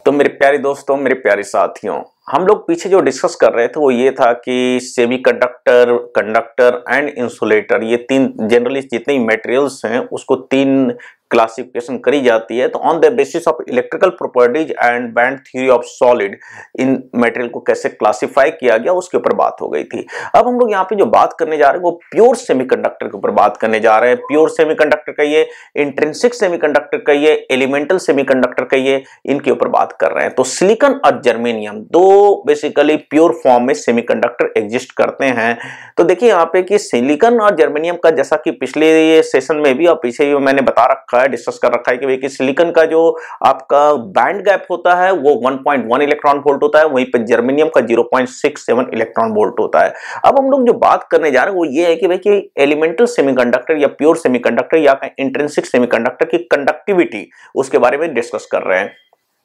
तो मेरे प्यारे दोस्तों, मेरे प्यारे साथियों, हम लोग पीछे जो डिस्कस कर रहे थे वो ये था कि सेमीकंडक्टर, कंडक्टर एंड इंसुलेटर, ये तीन जनरली जितने मटेरियल्स हैं उसको तीन क्लासिफिकेशन करी जाती है। तो on the basis of electrical properties and band theory of solid इन मटेरियल को कैसे क्लासिफाई किया गया उसके ऊपर बात हो गई थी। अब हम लोग यहाँ पे जो बात करने जा रहे हैं वो प्योर सेमीकंडक्टर के ऊपर बात करने जा रहे हैं। प्योर सेमीकंडक्टर कहिए, इंट्रिंसिक सेमीकंडक्टर कहिए, एलिमेंटल सेमीकंडक्टर कहिए, इनके ऊपर बात कर रहे हैं। तो सिलिकॉन और जर्मेनियम दो बेसिकली प्योर फॉर्म में सेमीकंडक्टर एग्जिस्ट करते हैं। तो देखिए यहाँ पे कि सिलिकॉन और जर्मेनियम का, जैसा कि पिछले सेशन में भी और पीछे भी मैंने बता रखा है, डिस्कस कर रखा है कि भाई कि सिलिकॉन का जो आपका बैंड गैप होता है वो 1.1 इलेक्ट्रॉन वोल्ट होता है, वहीं पे जर्मेनियम का 0.67 इलेक्ट्रॉन वोल्ट होता है। अब हम लोग जो बात करने जा रहे हैं वो ये है कि भाई कि एलिमेंटल सेमीकंडक्टर या प्योर सेमीकंडक्टर या इंट्रिंसिक सेमीकंडक्टर की कंडक्टिविटी, उसके बारे में डिस्कस कर रहे हैं।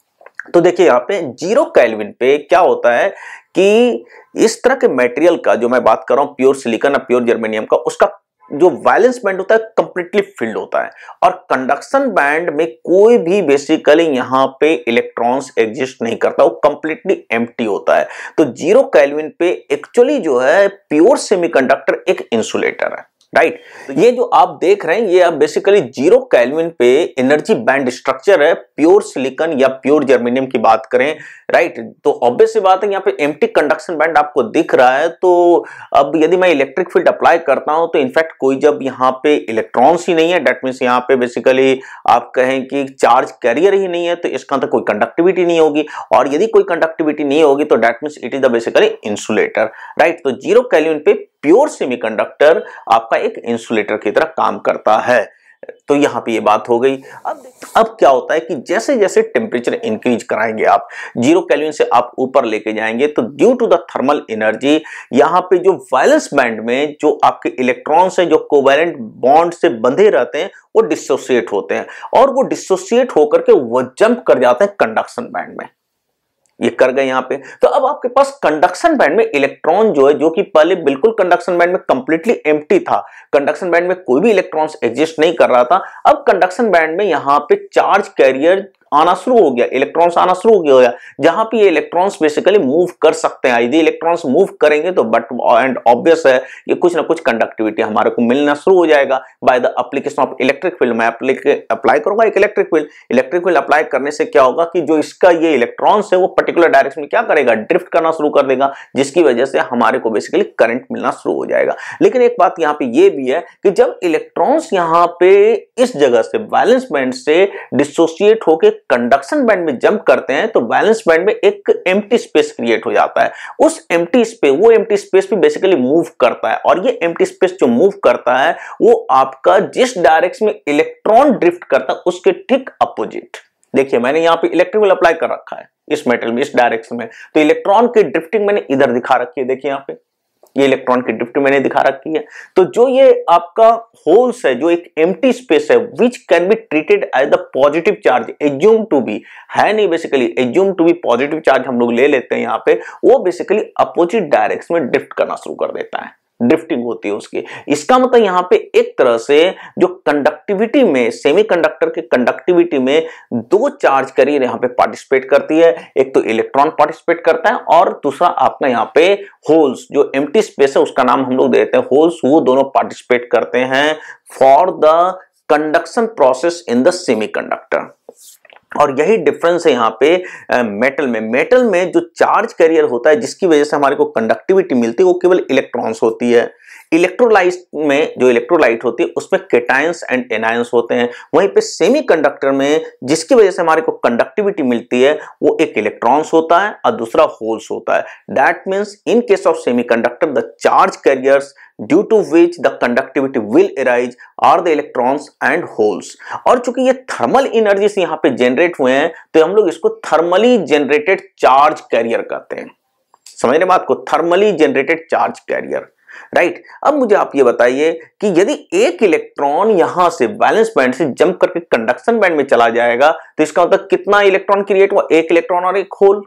तो देखिए यहाँ पे 0 केल्विन पे क्या होता है कि इस तरह के मटेरियल का जो मैं बात कर रहा हूं, प्योर सिलिकॉन और प्योर जर्मेनियम का, उसका जो वैलेंस बैंड होता है कंप्लीटली फिल्ड होता है और कंडक्शन बैंड में कोई भी बेसिकली यहां पे इलेक्ट्रॉन्स एग्जिस्ट नहीं करता, वो कंप्लीटली एम्प्टी होता है। तो 0 केल्विन पे एक्चुअली जो है प्योर सेमीकंडक्टर एक इंसुलेटर है, राइट। तो ये जो आप देख रहे हैं ये अब बेसिकली 0 केल्विन पे एनर्जी बैंड स्ट्रक्चर है, प्योर सिलिकॉन या प्योर जर्मेनियम की बात करें, राइट। तो ऑब्वियस सी बात है यहाँ पे एम्प्टी कंडक्शन बैंड आपको दिख रहा है। तो अब यदि मैं इलेक्ट्रिक फील्ड अप्लाई करता हूं तो इनफैक्ट कोई जब यहाँ पे इलेक्ट्रॉन्स ही नहीं है, दैट मीन्स यहाँ पे बेसिकली आप कहें कि चार्ज कैरियर ही नहीं है, तो इसका तो कोई कंडक्टिविटी नहीं होगी, और यदि कोई कंडक्टिविटी नहीं होगी तो that means it is the basically insulator, right. तो 0 केल्विन पे प्योर सेमीकंडक्टर आपका एक इंसुलेटर की तरह काम करता है। तो यहां पे ये बात हो गई। अब क्या होता है कि जैसे जैसे टेम्परेचर इंक्रीज कराएंगे आप, 0 केल्विन से आप ऊपर लेके जाएंगे, तो due to the thermal energy यहां पे जो वैलेंस बैंड में जो आपके इलेक्ट्रॉन्स हैं जो कोवैलेंट बॉन्ड से बंधे रहते हैं वो डिसोसिएट होते हैं, और वो डिसोसिएट होकर के वो जंप कर जाते हैं कंडक्शन बैंड में। ये कर गए यहां पे। तो अब आपके पास कंडक्शन बैंड में इलेक्ट्रॉन जो है, जो कि पहले बिल्कुल कंडक्शन बैंड में कंप्लीटली एम्प्टी था, कंडक्शन बैंड में कोई भी इलेक्ट्रॉन्स एग्जिस्ट नहीं कर रहा था, अब कंडक्शन बैंड में यहां पे चार्ज कैरियर आना शुरू हो गया, इलेक्ट्रॉन्स आना शुरू हो गया, जहां पे ये इलेक्ट्रॉन्स बेसिकली मूव कर सकते हैं। यदि इलेक्ट्रॉन्स मूव करेंगे तो बट एंड ऑब्वियस है ये कुछ ना कुछ कंडक्टिविटी हमारे को मिलना शुरू हो जाएगा by the application of electric field. मैं अप्लाई करूंगा एक इलेक्ट्रिक फील्ड अप्लाई करने से क्या होगा कि जो इसका ये इलेक्ट्रॉन्स है वो पर्टिकुलर डायरेक्शन में क्या करेगा, ड्रिफ्ट करना शुरू कर देगा, जिसकी वजह से हमारे को बेसिकली करंट मिलना शुरू हो जाएगा। लेकिन एक बात यहाँ पे ये भी है कि जब इलेक्ट्रॉन्स यहाँ पे इस जगह से वैलेंस बैंड से डिसोसिएट होकर कंडक्शन बैंड में जंप करते हैं तो वैलेंस बैंड में एक एम्प्टी स्पेस क्रिएट हो जाता है। उस एम्प्टी स्पेस भी बेसिकली मूव करता है, और ये एम्प्टी स्पेस जो मूव करता है वो आपका जिस डायरेक्शन में इलेक्ट्रॉन ड्रिफ्ट करता है उसके ठीक अपोजिट। देखिए मैंने यहाँ पे इलेक्ट्रिक फील्ड अप्लाई कर रखा है इस मेटल में, इस डायरेक्शन में, तो इलेक्ट्रॉन की ड्रिफ्टिंग मैंने इधर दिखा रखी है। देखिए यहाँ पे ये इलेक्ट्रॉन की ड्रिफ्ट मैंने दिखा रखी है। तो जो ये आपका होल्स है, जो एक एम्प्टी स्पेस है, which can be treated as the positive charge, assume to be, है नहीं basically, assume to be positive charge हम लोग ले लेते हैं यहाँ पे, वो बेसिकली अपोजिट डायरेक्शन में ड्रिफ्ट करना शुरू कर देता है, ड्रिफ्टिंग होती है उसकी। इसका मतलब यहाँ पे एक तरह से जो कंडक्टिविटी में, सेमीकंडक्टर के कंडक्टिविटी में दो चार्ज कैरियर यहाँ पे पार्टिसिपेट करती है, एक तो इलेक्ट्रॉन पार्टिसिपेट करता है और दूसरा आपका यहाँ पे होल्स, जो एम्प्टी स्पेस है उसका नाम हम लोग देते हैं होल्स, वो दोनों पार्टिसिपेट करते हैं for the conduction process in the semiconductor. और यही डिफरेंस है यहाँ पे मेटल में जो चार्ज कैरियर होता है जिसकी वजह से हमारे को कंडक्टिविटी मिलती है वो केवल इलेक्ट्रॉन्स होती है। इलेक्ट्रोलाइट में जो इलेक्ट्रोलाइट होती है उसमें कैटायंस एंड एनायंस होते हैं। वहीं पे सेमीकंडक्टर में जिसकी वजह से हमारे को कंडक्टिविटी मिलती है वो एक इलेक्ट्रॉन्स होता है और दूसरा होल्स होता है। That means in case of semiconductor the charge carriers due to which the conductivity will arise are the electrons and holes। और चूंकि ये थर्मल एनर्जी से यहाँ पे जनरेट हुए हैं तो हम लोग इसको थर्मली जनरेटेड चार्ज कैरियर कहते हैं। समझ रहे बात को, thermally generated charge carrier, right. अब मुझे आप ये बताइए कि यदि एक इलेक्ट्रॉन यहां से वैलेंस बैंड से जंप करके कंडक्शन बैंड में चला जाएगा तो इसका मतलब कितना इलेक्ट्रॉन क्रिएट हुआ, एक इलेक्ट्रॉन और एक होल,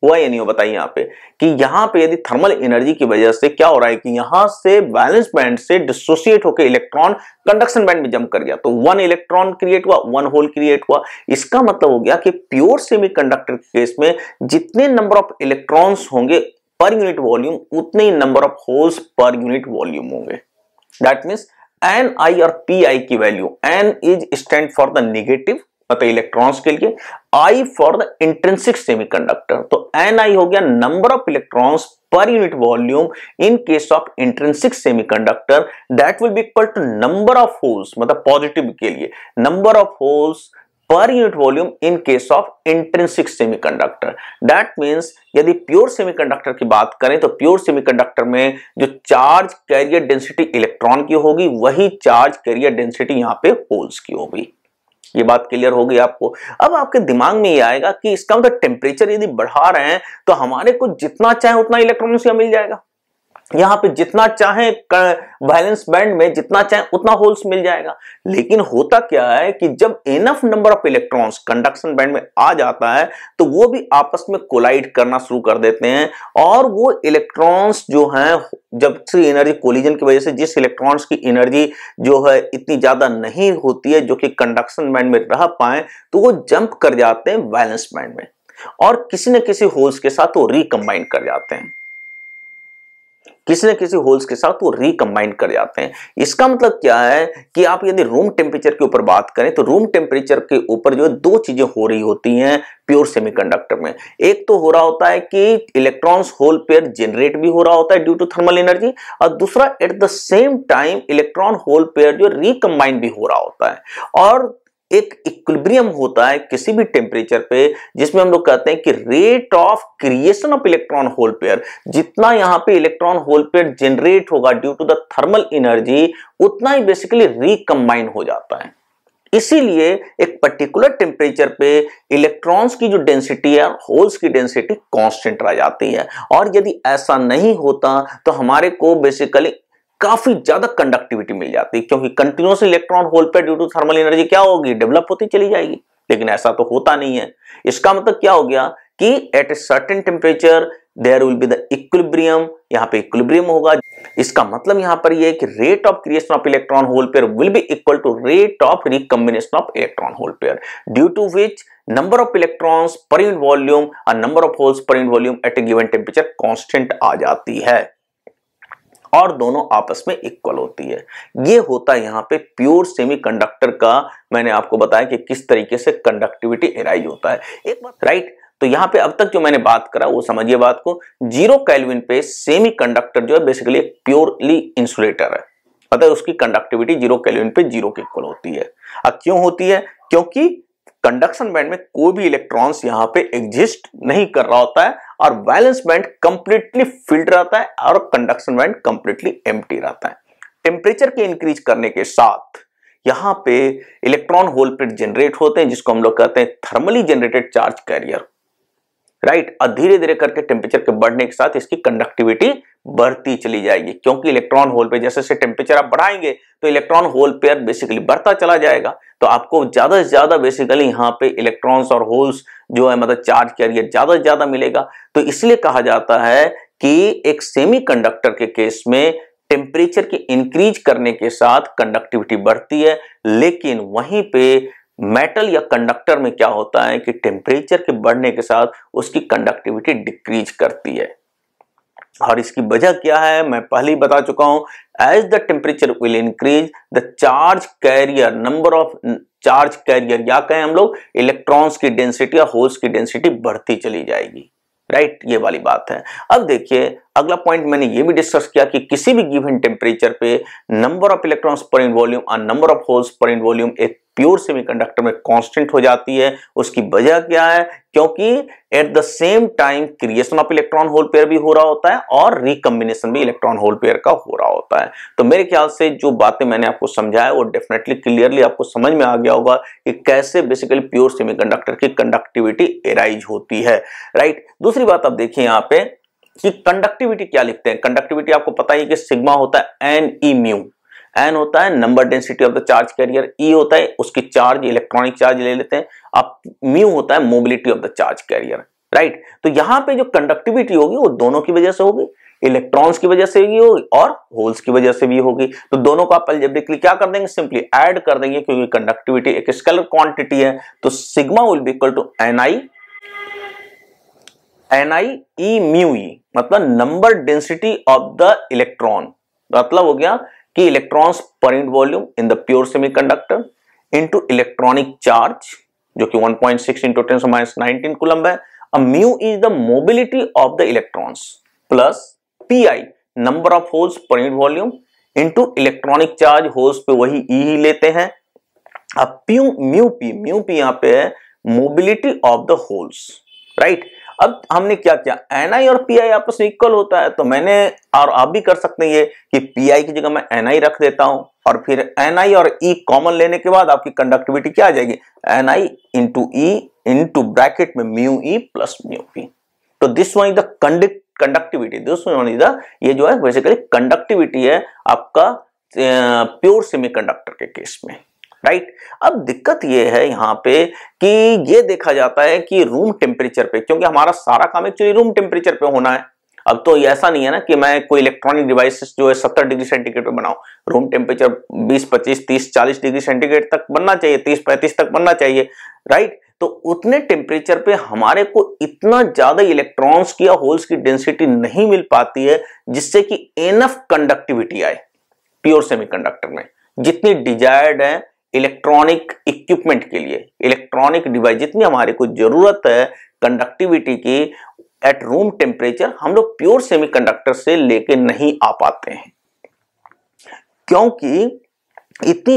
हुआ या नहीं हुआ बताइए यहाँ पे कि यहाँ पे यदि थर्मल एनर्जी की वजह से क्या हो रहा है कि यहाँ से वैलेंस बैंड से डिसोसिएट होकर इलेक्ट्रॉन कंडक्शन बैंड में जंप कर गया, तो 1 इलेक्ट्रॉन क्रिएट हुआ, 1 होल क्रिएट हुआ। इसका मतलब हो गया कि प्योर सेमीकंडक्टर के केस में जितने नंबर ऑफ इलेक्ट्रॉन्स होंगे पर यूनिट वॉल्यूम उतने ही number of holes per unit volume होंगे। दैट मीन्स एन आई और पी आई की value, n is stand for the negative मतलब इलेक्ट्रॉन्स के लिए, i for the intrinsic semiconductor, तो एन आई हो गया number of electrons per unit volume in case of intrinsic semiconductor, that will be equal to number of holes मतलब positive के लिए number of holes per unit volume in case of intrinsic semiconductor. That means यदि pure semiconductor की बात करें तो pure semiconductor में जो चार्ज कैरियर डेंसिटी इलेक्ट्रॉन की होगी वही चार्ज कैरियर डेंसिटी यहां पे होल्स की होगी। ये बात क्लियर हो गई आपको। अब आपके दिमाग में ये आएगा कि इसका मतलब टेम्परेचर यदि बढ़ा रहे हैं तो हमारे को जितना चाहे उतना इलेक्ट्रॉन यहाँ मिल जाएगा, यहाँ पे जितना चाहे वैलेंस बैंड में जितना चाहे उतना होल्स मिल जाएगा। लेकिन होता क्या है कि जब enough number of electrons conduction band में आ जाता है तो वो भी आपस में कोलाइड करना शुरू कर देते हैं, और वो इलेक्ट्रॉन्स जो हैं जब से एनर्जी कोलिजन की वजह से जिस इलेक्ट्रॉन्स की एनर्जी जो है इतनी ज्यादा नहीं होती है जो कि कंडक्शन बैंड में रह पाए, तो वो जंप कर जाते हैं वैलेंस बैंड में और किसी न किसी होल्स के साथ वो रिकंबाइन कर जाते हैं, किसी न किसी होल्स के साथ वो रिकंबाइन कर जाते हैं। इसका मतलब क्या है कि आप यदि रूम टेम्परेचर के ऊपर बात करें तो रूम टेम्परेचर के ऊपर जो दो चीजें हो रही होती हैं प्योर सेमीकंडक्टर में। एक तो हो रहा होता है कि इलेक्ट्रॉन्स होल पेयर जनरेट भी हो रहा होता है ड्यू टू थर्मल एनर्जी, और दूसरा at the same time electron hole pair जो रिकंबाइन भी हो रहा होता है। और एक इक्विलिब्रियम होता है किसी भी टेम्परेचर पे जिसमें हम लोग कहते हैं कि rate of creation of electron hole pair, जितना यहां पे इलेक्ट्रॉन होल पेयर जनरेट होगा due to the thermal energy उतना ही बेसिकली रिकंबाइन हो जाता है। इसीलिए एक पर्टिकुलर टेम्परेचर पे इलेक्ट्रॉन्स की जो डेंसिटी है होल्स की डेंसिटी कांस्टेंट रह जाती है, और यदि ऐसा नहीं होता तो हमारे को बेसिकली काफी ज्यादा कंडक्टिविटी मिल जाती है, क्योंकि continuous electron hole pair due to thermal energy क्या होगी, डेवलप होती चली जाएगी। लेकिन ऐसा तो होता नहीं है। इसका मतलब क्या हो गया कि at a certain temperature there will be the equilibrium, यहाँ पे इक्विलिब्रियम होगा। इसका मतलब यहाँ पर यह है कि rate of creation of electron hole pair will be equal to rate of recombination of electron hole pair, due to which number of electrons per unit volume और number of holes per unit volume at a given temperature constant आ जाती है और दोनों आपस में equal होती है। ये होता है यहाँ पे प्योर सेमीकंडक्टर का। मैंने आपको बताया कि किस तरीके से कंडक्टिविटी एराइज होता है। एक बात राइट, तो यहाँ पे अब तक जो मैंने बात करा वो समझिए बात को। 0 केल्विन पे सेमीकंडक्टर जो है बेसिकली एक प्योरली इंसुलेटर है, अतः उसकी कंडक्टिविटी 0 केल्विन पे 0 के इक्वल होती है। अब क्यों होती है? क्योंकि कंडक्शन बैंड में कोई भी इलेक्ट्रॉन्स यहाँ पे एग्जिस्ट नहीं कर रहा होता है और वैलेंस बैंड कंप्लीटली फिल्ड रहता है और कंडक्शन बैंड कंप्लीटली एम्प्टी रहता है। टेम्परेचर के इंक्रीज करने के साथ यहाँ पे इलेक्ट्रॉन होल पेयर जनरेट होते हैं जिसको हम लोग कहते हैं thermally generated charge carrier, right. और धीरे धीरे करके टेम्परेचर के बढ़ने के साथ इसकी कंडक्टिविटी बढ़ती चली जाएगी, क्योंकि इलेक्ट्रॉन होल पेयर जैसे जैसे टेम्परेचर आप बढ़ाएंगे तो इलेक्ट्रॉन होल पेयर बेसिकली बढ़ता चला जाएगा, तो आपको ज्यादा से ज्यादा बेसिकली यहाँ पे इलेक्ट्रॉन्स और होल्स जो है मतलब चार्ज कैरियर ज्यादा से ज्यादा मिलेगा। तो इसलिए कहा जाता है कि एक सेमीकंडक्टर के केस में टेम्परेचर के इंक्रीज करने के साथ कंडक्टिविटी बढ़ती है, लेकिन वहीं पे मेटल या कंडक्टर में क्या होता है कि टेम्परेचर के बढ़ने के साथ उसकी कंडक्टिविटी डिक्रीज करती है। और इसकी वजह क्या है मैं पहले ही बता चुका हूं, as the temperature will increase the charge carrier, number of charge carrier या कहें हम लोग इलेक्ट्रॉन्स की डेंसिटी या होल्स की डेंसिटी बढ़ती चली जाएगी, राइट। ये वाली बात है। अब देखिए अगला पॉइंट मैंने ये भी डिस्कस किया कि किसी भी गिवन टेम्परेचर पे number of electrons per unit volume और number of holes per unit volume एक प्योर सेमीकंडक्टर में कांस्टेंट हो जाती है। उसकी वजह क्या है? क्योंकि at the same time creation of electron hole pair भी हो रहा होता है और रिकॉम्बिनेशन भी इलेक्ट्रॉन होल पेयर का हो रहा होता है। तो मेरे ख्याल से जो बातें मैंने आपको समझाया वो डेफिनेटली क्लियरली आपको समझ में आ गया होगा कि कैसे बेसिकली प्योर सेमीकंडक्टर की कंडक्टिविटी एराइज होती है, राइट। दूसरी बात आप देखिए यहाँ पे कि कंडक्टिविटी क्या लिखते हैं। कंडक्टिविटी आपको पता है कि सिग्मा होता है एन ई म्यू। एन होता है number density of the charge carrier, e होता है उसकी चार्ज इलेक्ट्रॉनिक चार्ज ले लेते हैं, अब म्यू होता है mobility of the charge carrier, right. तो यहां पे जो कंडक्टिविटी होगी वो दोनों की वजह से होगी, इलेक्ट्रॉन्स की वजह से भी होगी और होल्स की वजह से भी होगी। तो दोनों को आप अलजेब्रिकली क्या कर देंगे, सिंपली ऐड कर देंगे, क्योंकि कंडक्टिविटी एक स्केलर क्वांटिटी है। तो sigma will be equal to ni e mu e, मतलब number density of the electron, मतलब हो गया कि electrons per unit volume in the pure semiconductor into electronic charge जो कि 1.6 इंटू 10⁻19 कूलम्ब है। mu is the mobility of the electrons plus pi number of holes per unit volume into electronic charge, holes पे वही E ही लेते हैं। अब mu p यहाँ पे है mobility of the holes, right. अब हमने क्या किया, ni और pi आपस में इक्वल होता है, तो मैंने और आप भी कर सकते हैं ये कि pi की जगह मैं ni रख देता हूं और फिर ni और E कॉमन लेने के बाद आपकी कंडक्टिविटी क्या आ जाएगी, ni into E into bracket में mu e plus mu p. तो this one is the conductivity, this one is the, ये जो है बेसिकली कंडक्टिविटी है आपका प्योर सेमीकंडक्टर के केस में, राइट। अब दिक्कत ये है यहाँ पे कि ये देखा जाता है कि रूम टेम्परेचर पे, क्योंकि हमारा सारा काम एक्चुअली रूम टेम्परेचर पे होना है। अब तो ऐसा नहीं है ना कि मैं कोई इलेक्ट्रॉनिक डिवाइसेस जो है 70 डिग्री सेंटीग्रेड पे बनाऊं, रूम टेम्परेचर 20, 25, 30, 40 डिग्री सेंटीग्रेड तक बनना चाहिए, 30, 35 तक बनना चाहिए, राइट। तो उतने टेम्परेचर पे हमारे को इतना ज्यादा इलेक्ट्रॉन्स की या होल्स की डेंसिटी नहीं मिल पाती है जिससे कि एनफ कंडक्टिविटी आए प्योर सेमीकंडक्टर में, जितनी डिजायर्ड है इलेक्ट्रॉनिक इक्विपमेंट के लिए, इलेक्ट्रॉनिक डिवाइस जितनी हमारे को जरूरत है कंडक्टिविटी की एट रूम टेम्परेचर, हम लोग प्योर सेमीकंडक्टर से लेके नहीं आ पाते हैं, क्योंकि इतनी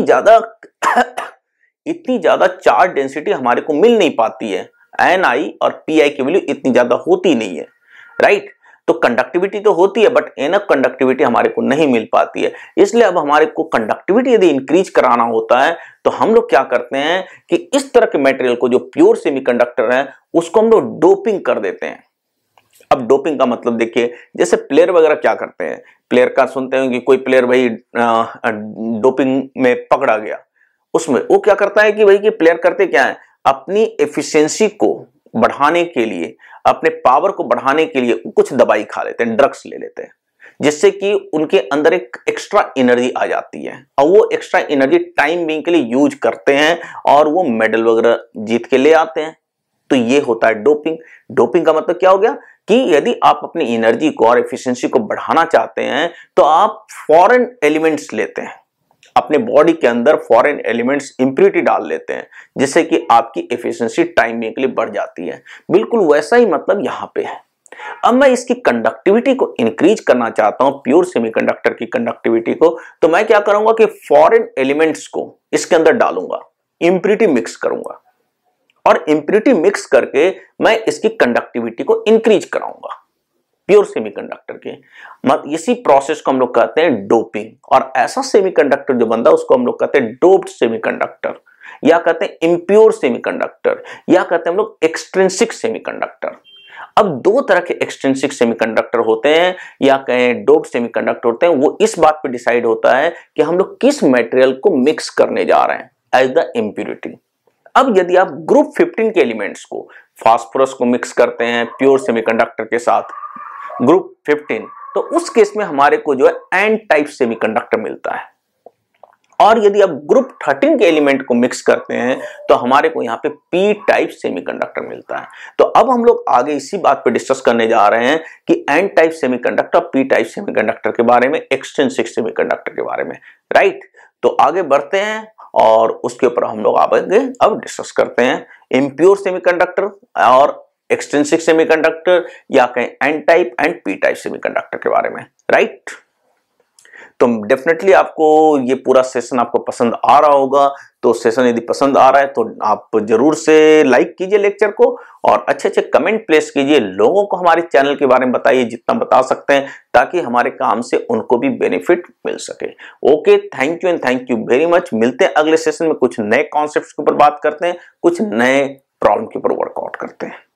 ज्यादा चार्ज डेंसिटी हमारे को मिल नहीं पाती है, ni और pi की वैल्यू इतनी ज्यादा होती नहीं है, राइट। तो कंडक्टिविटी तो होती है बट एनफ कंडक्टिविटी हमारे को नहीं मिल पाती है। इसलिए अब हमारे को कंडक्टिविटी यदि इंक्रीज कराना होता है तो हम लोग क्या करते हैं कि इस तरह के मटेरियल को जो प्योर सेमीकंडक्टर है उसको हम लोग डोपिंग कर देते हैं। अब डोपिंग का मतलब देखिए, जैसे प्लेयर वगैरह क्या करते हैं, प्लेयर का सुनते हैं कि कोई प्लेयर भाई डोपिंग में पकड़ा गया, उसमें वो क्या करता है कि भाई कि प्लेयर करते क्या है, अपनी एफिशिएंसी को बढ़ाने के लिए, अपने पावर को बढ़ाने के लिए कुछ दवाई खा लेते हैं, ड्रग्स ले लेते हैं, जिससे कि उनके अंदर एक एक्स्ट्रा एनर्जी आ जाती है और वो एक्स्ट्रा एनर्जी टाइम बीइंग के लिए यूज करते हैं और वो मेडल वगैरह जीत के ले आते हैं। तो ये होता है डोपिंग। डोपिंग का मतलब क्या हो गया कि यदि आप अपनी एनर्जी को और एफिशिएंसी को बढ़ाना चाहते हैं तो आप फॉरेन एलिमेंट्स लेते हैं, अपने बॉडी के अंदर फॉरेन एलिमेंट्स इंप्योरिटी डाल लेते हैं, जिससे कि आपकी एफिशिएंसी टाइम के लिए बढ़ जाती है। बिल्कुल वैसा ही मतलब यहां पे है। अब मैं इसकी कंडक्टिविटी को इंक्रीज करना चाहता हूं, प्योर सेमीकंडक्टर की कंडक्टिविटी को, तो मैं क्या करूंगा कि फॉरेन एलिमेंट्स को इसके अंदर डालूंगा, इंप्योरिटी मिक्स करूंगा और इंप्योरिटी मिक्स करके मैं इसकी कंडक्टिविटी को इंक्रीज कराऊंगा प्योर सेमीकंडक्टर के। इसी प्रोसेस को हम लोग कहते हैं डोपिंग। और ऐसा सेमीकंडक्टर जो बनता है उसको हम लोग कहते हैं डोप्ड सेमीकंडक्टर, या कहते हैं इम्प्योर सेमीकंडक्टर, या कहते हैं हम लोग एक्सट्रिंसिक सेमीकंडक्टर। अब दो तरह के एक्सट्रिंसिक सेमीकंडक्टर होते हैं या कहें डोप्ड सेमीकंडक्टर होते हैं। वो इस बात पे डिसाइड होता है कि हम लोग किस मटेरियल को मिक्स करने जा रहे हैं एज द इम्प्योरिटी। अब यदि आप ग्रुप 15 के एलिमेंट्स को, फास्फोरस को मिक्स करते हैं प्योर सेमीकंडक्टर के साथ ग्रुप 15, तो उस केस में हमारे को जो है एन टाइप सेमीकंडक्टर मिलता है। और यदि आप ग्रुप 13 के एलिमेंट को मिक्स करते हैं तो हमारे को यहाँ पे पी टाइप सेमीकंडक्टर मिलता है। तो अब हम लोग आगे इसी बात पे डिस्कस करने जा रहे हैं कि n type semiconductor, p type semiconductor के बारे में, एक्सट्रिंसिक सेमीकंडक्टर के बारे में, राइट। तो आगे बढ़ते हैं और उसके ऊपर हम लोग आगे अब डिस्कस करते हैं इम्प्योर सेमीकंडक्टर और एक्सट्रिंसिक सेमीकंडक्टर, या कहें n type and p type semiconductor के बारे में, राइट। तो डेफिनेटली आपको ये पूरा सेशन आपको पसंद आ रहा होगा। तो सेशन यदि पसंद आ रहा है तो आप जरूर से लाइक कीजिए लेक्चर को और अच्छे अच्छे कमेंट प्लेस कीजिए, लोगों को हमारे चैनल के बारे में बताइए जितना बता सकते हैं, ताकि हमारे काम से उनको भी बेनिफिट मिल सके। Okay, thank you and thank you very much. मिलते हैं अगले सेशन में, कुछ नए कॉन्सेप्ट्स के ऊपर बात करते हैं, कुछ नए प्रॉब्लम के ऊपर वर्कआउट करते हैं।